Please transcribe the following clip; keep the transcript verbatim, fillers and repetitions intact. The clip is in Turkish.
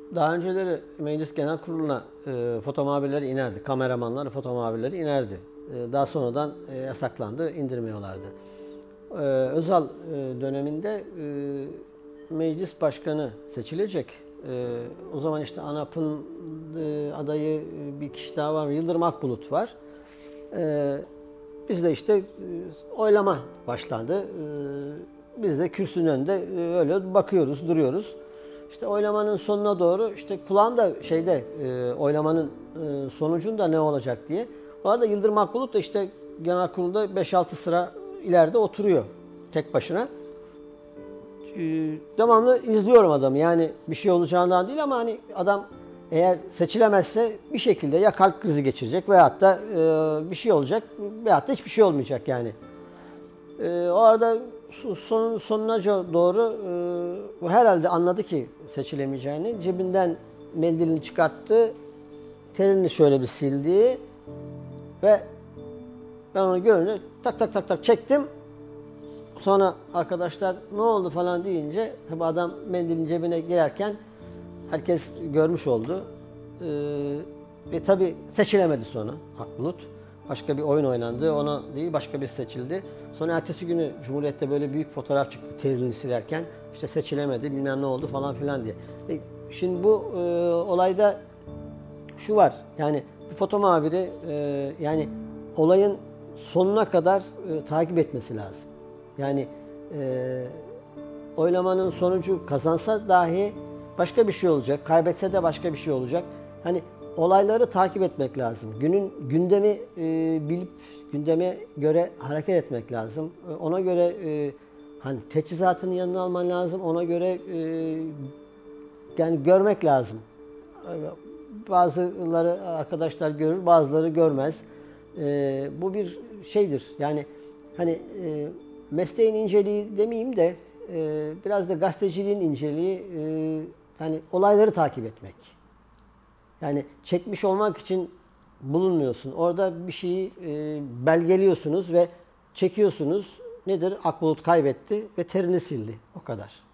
Daha önceleri Meclis Genel Kurulu'na e, foto muhabirleri inerdi. Kameramanlar, foto muhabirleri inerdi. E, daha sonradan e, yasaklandı, indirmiyorlardı. E, Özal e, döneminde e, meclis başkanı seçilecek. E, o zaman işte ANAP'ın e, adayı e, bir kişi daha var. Yıldırım Akbulut var. E, biz de işte e, oylama başlandı. E, biz de kürsünün önünde e, öyle bakıyoruz, duruyoruz. İşte oylamanın sonuna doğru işte kulağımda şeyde e, oylamanın e, sonucunda ne olacak diye. O arada Yıldırım Akbulut da işte genel kurulda beş altı sıra ileride oturuyor tek başına. E, devamlı izliyorum adamı. Yani bir şey olacağından değil ama hani adam eğer seçilemezse bir şekilde ya kalp krizi geçirecek veyahut da e, bir şey olacak veyahut da hiçbir şey olmayacak yani. E, o arada son, sonuna doğru e, bu herhalde anladı ki seçilemeyeceğini. Cebinden mendilini çıkarttı. Terini şöyle bir sildi. Ve ben onu görünce tak tak tak tak çektim. Sonra arkadaşlar ne oldu falan deyince tabi adam mendilin cebine girerken herkes görmüş oldu. Ee, ve tabi seçilemedi sonra Akbulut. Başka bir oyun oynandı. Ona değil başka bir seçildi. Sonra ertesi günü Cumhuriyet'te böyle büyük fotoğraf çıktı terini silerken. İşte seçilemedi bilmem ne oldu falan filan diye. E, şimdi bu e, olayda şu var. Yani bir foto muhabiri e, yani olayın sonuna kadar e, takip etmesi lazım. Yani e, oylamanın sonucu kazansa dahi başka bir şey olacak. Kaybetse de başka bir şey olacak. Hani olayları takip etmek lazım. Günün gündemi e, bilip gündeme göre hareket etmek lazım. E, ona göre e, hani teçhizatını yanına alman lazım. Ona göre e, yani görmek lazım. Bazıları arkadaşlar görür, bazıları görmez. E, bu bir şeydir. Yani hani e, mesleğin inceliği demeyeyim de e, biraz da gazeteciliğin inceliği e, hani olayları takip etmek. Yani çekmiş olmak için bulunmuyorsun. Orada bir şeyi e, belgeliyorsunuz ve çekiyorsunuz. Nedir? Akbulut kaybetti ve terini sildi. O kadar.